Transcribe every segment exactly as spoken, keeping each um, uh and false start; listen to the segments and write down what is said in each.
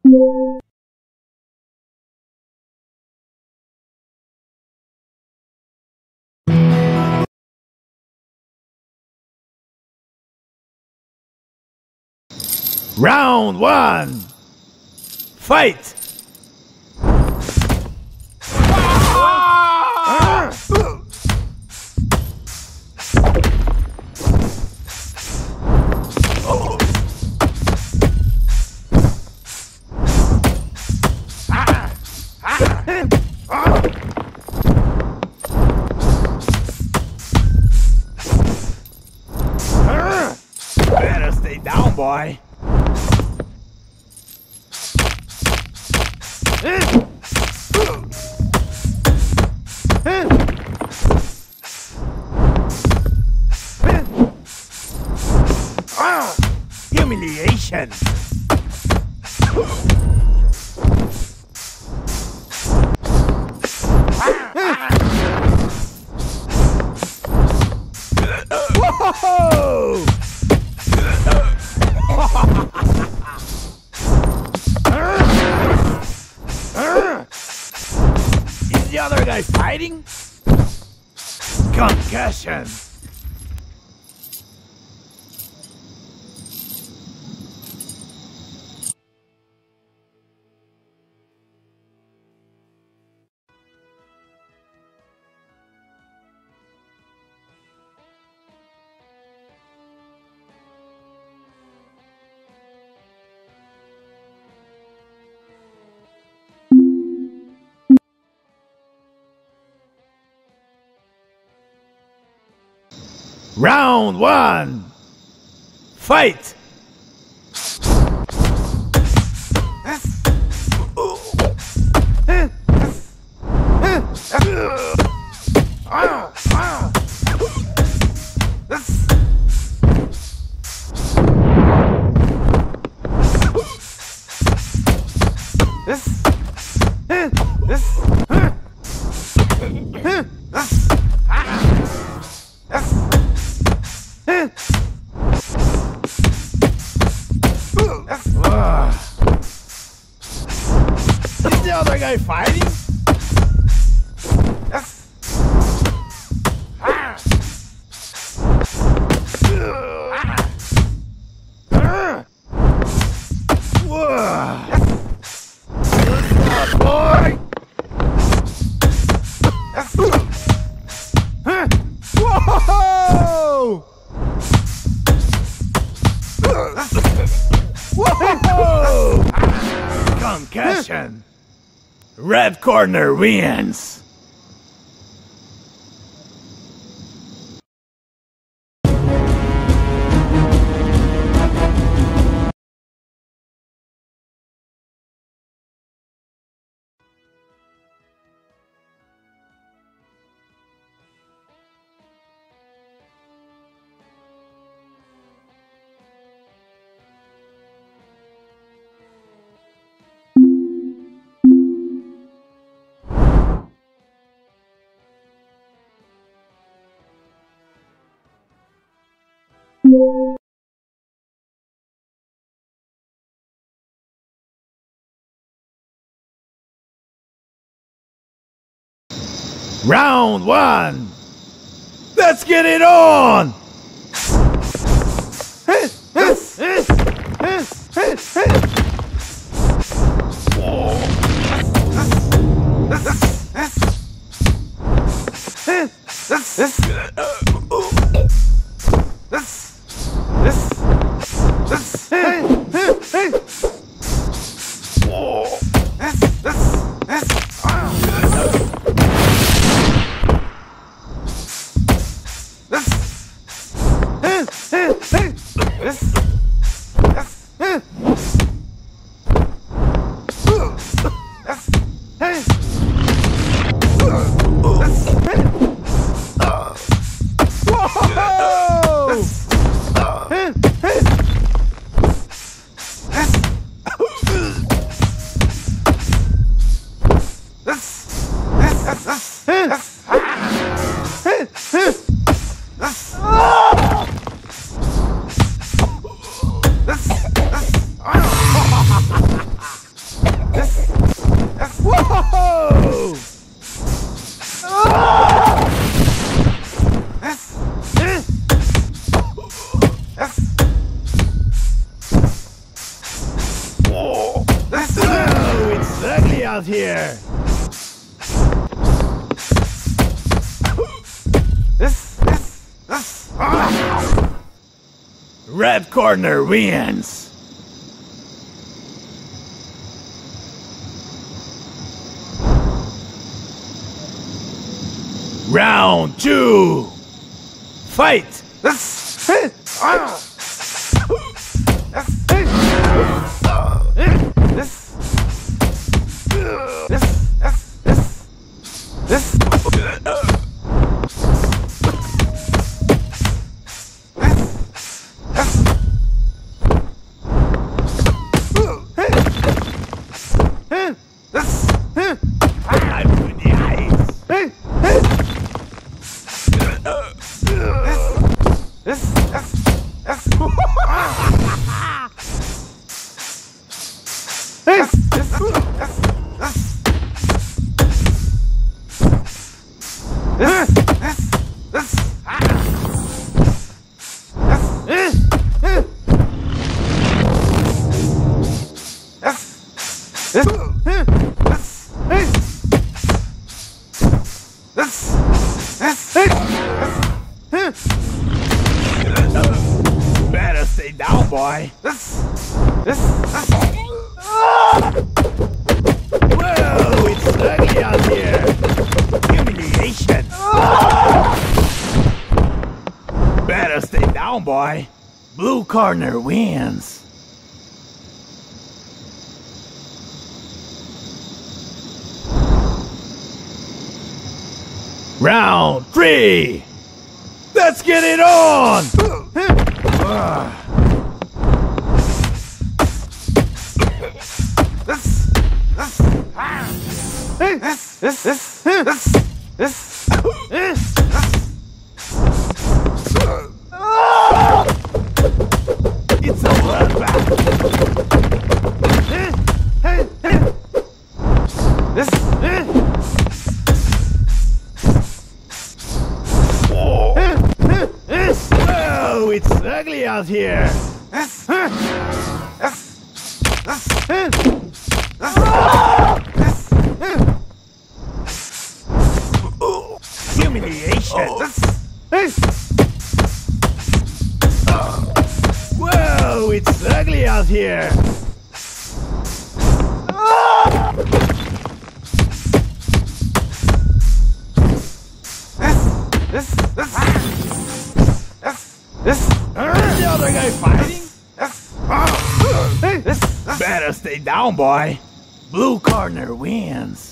Round one. Fight! Better stay down, boy. Humiliation. Whoa! Is the other guy fighting? Concussion. Round one. Fight! Is the other guy fighting? Boy! Whoa! Whoa! Concussion. Red corner wins. Round one. Let's get it on. out here! This, this, this. Ah. Red corner wins! Round two! Fight! This, ah. Better stay down, boy. This, this, this. Whoa, it's ugly out here. Humiliation. Better stay down, boy. Blue corner wins. Round three. Let's get it on. This, this, this, this, this, this, this, this. It's a bloodbath. This, whoa, it's ugly out here. this, this, this, Humiliation. this. Whoa, it's ugly out here. This, this, this, this, Is the other guy fighting? this, this, this. Better stay down, boy. Blue corner wins.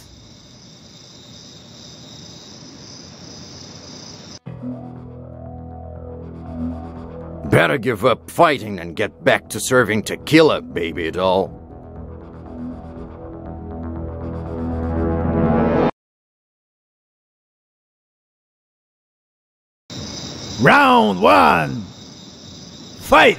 Better give up fighting and get back to serving tequila, baby doll. Round one. Fight.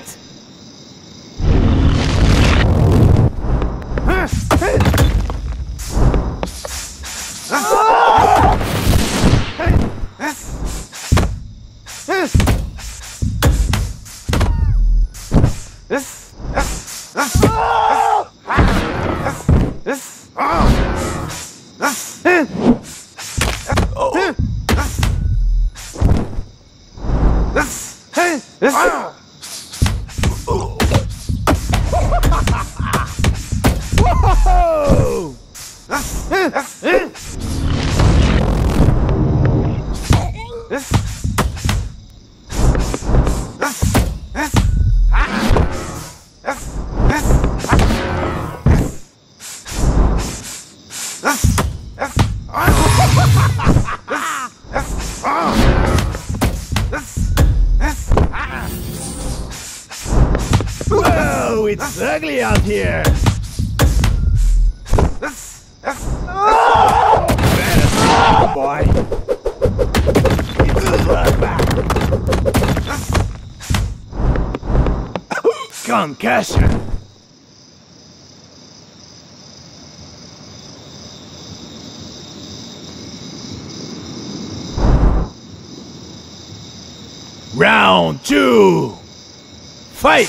This, this, this, this, this, this, this, this, this. Whoa! This, this, this, this, Whoa, it's ugly out here. this, this. Better stop, boy. It's a bloodbath. Concussion. Round two. Fight.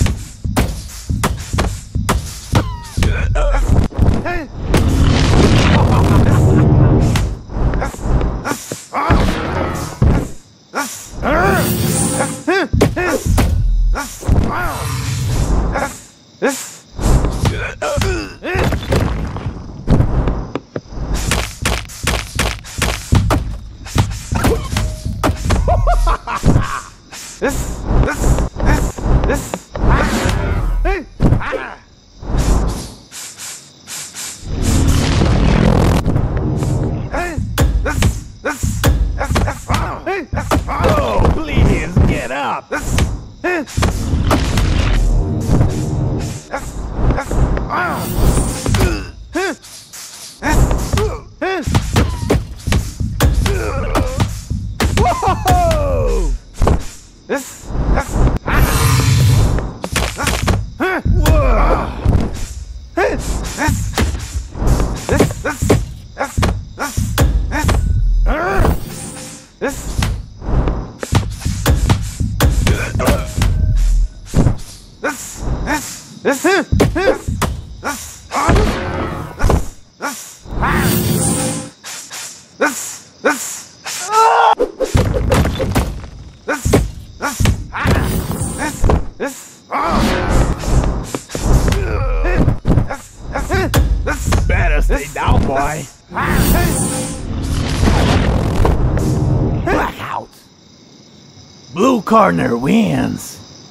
this. This, this, this, this. Ah. Hey. Ah. Hey. This, this, this, this. Oh. Hey. This. Oh, please get up. This. Hey. This, this. Oh. This. This. Whoa! This, this, ah. This, huh. Whoa! This, this, this, this, this, this, this, uh. This, this, this, this, uh. this, this, uh. this, this, ah. This, this, ah. This, this, ah. This, this, oh. This, this, this. Better stay This- down, boy. This, ah. Blackout. Blue corner wins.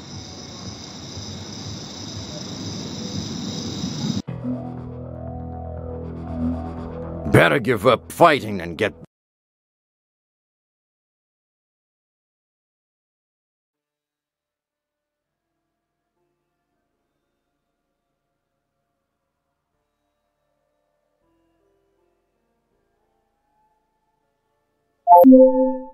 Better give up fighting and get You